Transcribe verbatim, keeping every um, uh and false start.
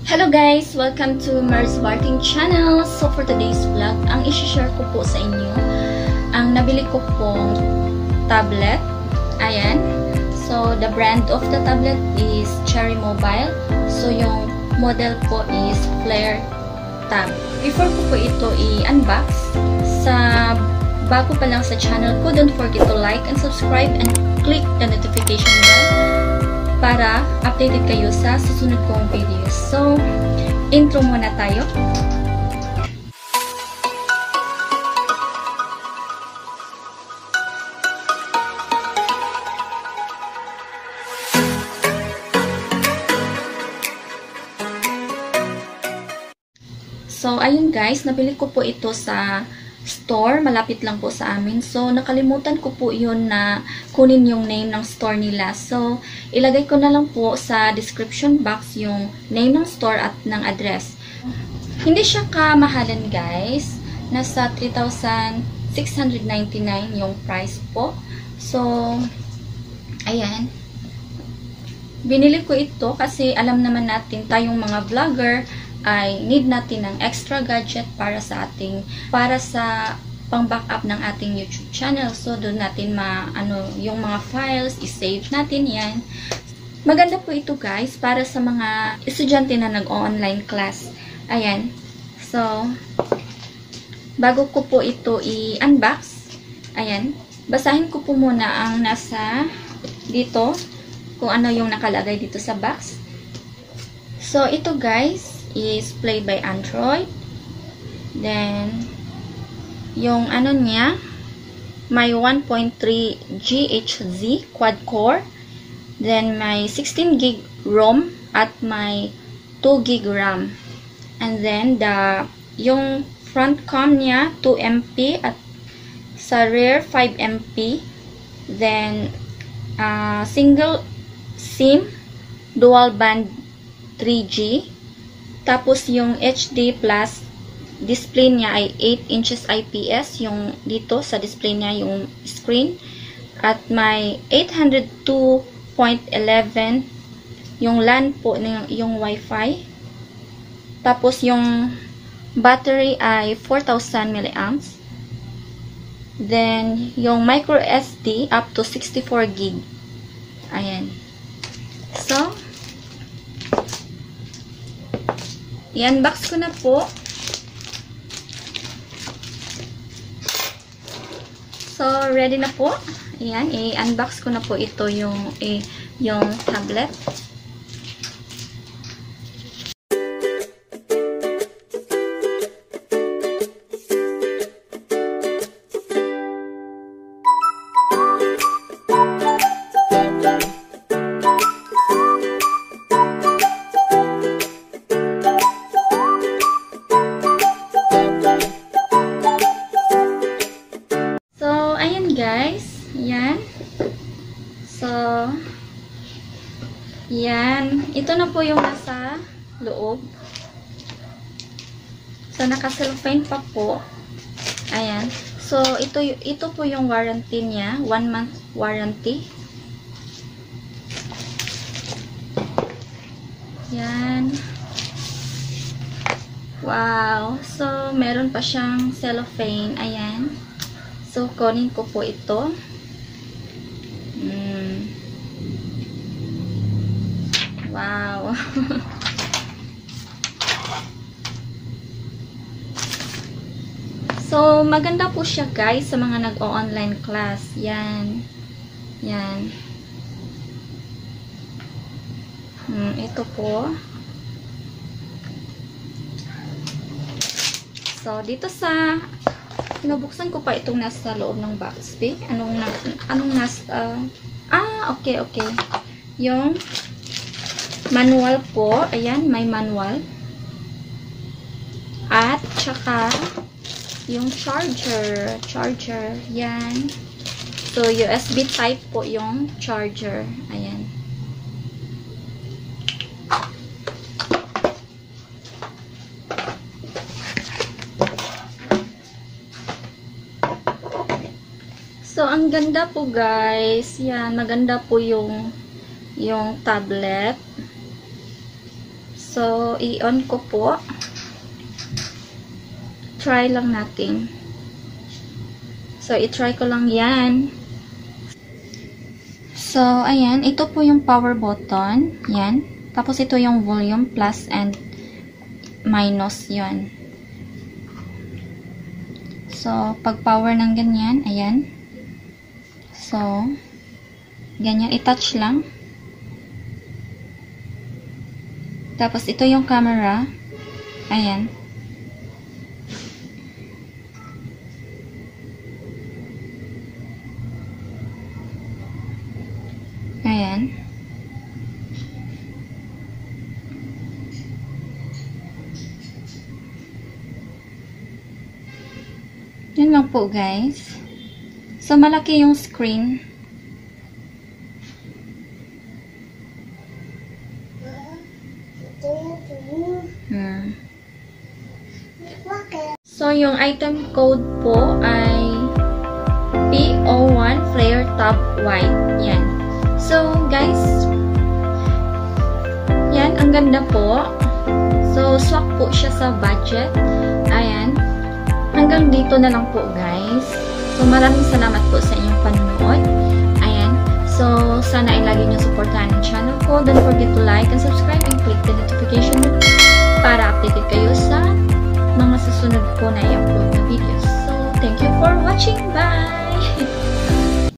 Hello guys! Welcome to Mars Barting Channel. So for today's vlog, ang isi-share ko po sa inyo, ang nabili ko pong tablet. Ayan. So the brand of the tablet is Cherry Mobile. So yung model po is Flare Tab. Before ko po ito i-unbox, sa bago pa lang sa channel ko, don't forget to like and subscribe and click the notification bell para updated kayo sa susunod kong videos. So, intro muna tayo. So, ayun guys, nabili ko po ito sa store, malapit lang po sa amin. So, nakalimutan ko po yun na kunin yung name ng store nila. So, ilagay ko na lang po sa description box yung name ng store at ng address. Hindi siya kamahalan guys. Nasa three thousand six hundred ninety-nine yung price po. So, ayan. Binili ko ito kasi alam naman natin tayong mga vlogger ay need natin ng extra gadget para sa ating para sa pang-backup ng ating YouTube channel. So doon natin ma ano yung mga files i-save natin 'yan. Maganda po ito guys para sa mga estudyante na nag-online class. Ayan. So bago ko po ito i-unbox, ayan, basahin ko po muna ang nasa dito kung ano yung nakalagay dito sa box. So ito guys is played by Android. Then, yung ano niya, may one point three gigahertz quad core. Then, may sixteen gig ROM at may two gig RAM. And then, the yung front cam niya, two megapixels at sa rear, five megapixels. Then, uh, single SIM, dual band three G. Tapos, yung H D plus display niya ay eight inches I P S. Yung dito sa display niya, yung screen. At may eight oh two dot eleven. Yung LAN po, yung Wi-Fi. Tapos, yung battery ay four thousand milliamps. Then, yung micro S D up to sixty-four gig. Ayan. So, i-unbox ko na po. So, ready na po. Ayan, i-unbox ko na po ito yung, eh, yung tablet. Guys, yan. So, yan. Ito na po yung nasa loob. So, naka-cellophane pa po. Ayan. So, ito, ito po yung warranty niya. One month warranty. Yan. Wow. So, meron pa siyang cellophane. Ayan. So, kunin ko po ito. Mm. Wow. So, maganda po siya guys sa mga nag-o-online class. Yan. Yan. Hmm, ito po. So, dito sa pinabuksan ko pa itong nasa loob ng box. Big. Anong na, anong nasa uh, ah, okay, okay. Yung manual po. Ayan, may manual. At tsaka yung charger, charger. Yan. So U S B type po yung charger. Ayan. So, ang ganda po guys. Yan, maganda po yung yung tablet. So, i-on ko po. Try lang natin. So, i-try ko lang yan. So, ayan. Ito po yung power button. Yan. Tapos, ito yung volume, plus and minus yun. So, pag power ng ganyan, ayan. So, ganyan. I-touch lang. Tapos, ito yung camera. Ayan. Ayan. Yun lang po, guys. So, malaki yung screen. Hmm. So, yung item code po ay P O one Flare Top White. Yan. So, guys, yan. Ang ganda po. So, swak po siya sa budget. Ayan. Hanggang dito na lang po, guys. So, maraming salamat po sa inyong panonood. Ayan. So, sana ay lagi nyo supportahan ang channel ko. Don't forget to like and subscribe and click the notification bell para updated kayo sa mga susunod ko na i-upload na videos. So, thank you for watching. Bye!